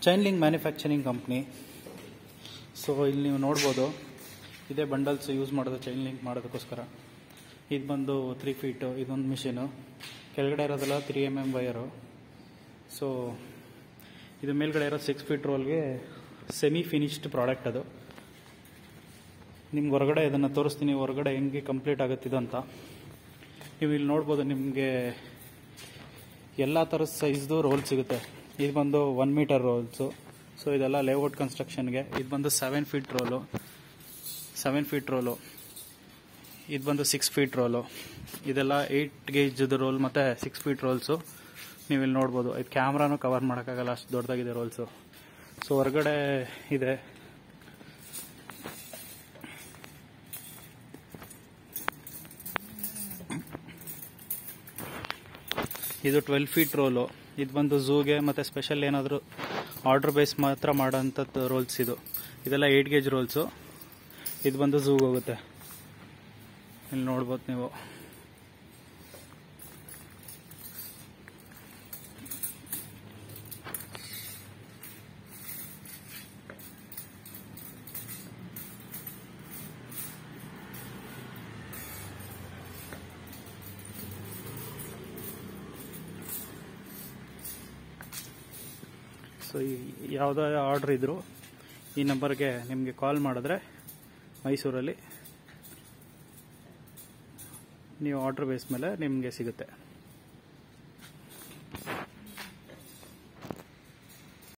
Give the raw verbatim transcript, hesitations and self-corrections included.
Chain link manufacturing company. So ಇಲ್ಲಿ ನೀವು ನೋಡ್ಬೋದು, ಇದೇ ಬಂಡಲ್ಸ್ ಯೂಸ್ ಮಾಡೋದು ಚೈನ್ ಲಿಂಕ್ ಮಾಡೋದಕ್ಕೋಸ್ಕರ. ಇದು ಬಂದು ತ್ರೀ ಫೀಟು ಇದೊಂದು ಮಿಷಿನು, ಕೆಳಗಡೆ ಇರೋದಲ್ಲ three M M wire. So ಇದು ಮೇಲ್ಗಡೆ ಇರೋ ಸಿಕ್ಸ್ ಫೀಟ್ ರೋಲ್ಗೆ ಸೆಮಿ ಫಿನಿಶ್ಡ್ ಪ್ರಾಡಕ್ಟ್. ಅದು ನಿಮ್ಗೆ ಹೊರಗಡೆ ಇದನ್ನು ತೋರಿಸ್ತೀನಿ, ಹೊರಗಡೆ ಹೆಂಗೆ ಕಂಪ್ಲೀಟ್ ಆಗುತ್ತಿದೆ ಅಂತ. ನೀವು ಇಲ್ಲಿ ನೋಡ್ಬೋದು, ನಿಮಗೆ ಎಲ್ಲ ಥರದ ಸೈಜ್ದು ರೋಲ್ ಸಿಗುತ್ತೆ. ಇದು ಬಂದು ಒನ್ ಮೀಟರ್ ರೋಲ್ಸು. ಸೊ ಇದೆಲ್ಲ ಲೇಔಟ್ ಕನ್ಸ್ಟ್ರಕ್ಷನ್ಗೆ. ಇದು ಬಂದು seven feet roll seven feet roll ಇದು ಬಂದು ಸಿಕ್ಸ್ ಫೀಟ್ ರೋಲು. ಇದೆಲ್ಲ ಏಯ್ಟ್ ಗೇಜ್ದು ರೋಲ್ ಮತ್ತು ಸಿಕ್ಸ್ ಫೀಟ್ ರೋಲ್ಸು. ನೀವು ಇಲ್ಲಿ ನೋಡ್ಬೋದು, ಇದು ಕ್ಯಾಮ್ರಾನು ಕವರ್ ಮಾಡೋಕ್ಕಾಗಲ್ಲ, ಅಷ್ಟು ದೊಡ್ಡದಾಗಿದೆ ರೋಲ್ಸು. ಸೊ ಹೊರಗಡೆ ಇದೆ. ಇದು ಟ್ವೆಲ್ ಫೀಟ್ ರೋಲು. ಇದು ಬಂದು ಝೂಗೆ ಮತ್ತು ಸ್ಪೆಷಲ್ ಏನಾದರೂ ಆರ್ಡರ್ ಬೇಸ್ ಮಾತ್ರ ಮಾಡೋಂಥದ್ದು ರೋಲ್ಸ್. ಇದು ಇದೆಲ್ಲ ಏಯ್ಟ್ ಗೇಜ್ ರೋಲ್ಸು. ಇದು ಬಂದು ಝೂಗೆ ಹೋಗುತ್ತೆ. ಇಲ್ಲಿ ನೋಡ್ಬೋದು ನೀವು. ಸೊ ಯಾವುದೇ ಆರ್ಡ್ರ್ ಇದ್ದರೂ ಈ ನಂಬರ್ಗೆ ನಿಮಗೆ ಕಾಲ್ ಮಾಡಿದ್ರೆ ಮೈಸೂರಲ್ಲಿ ನೀವು ಆರ್ಡ್ರ್ ಬೇಸ್ ಮೇಲೆ ನಿಮಗೆ ಸಿಗುತ್ತೆ.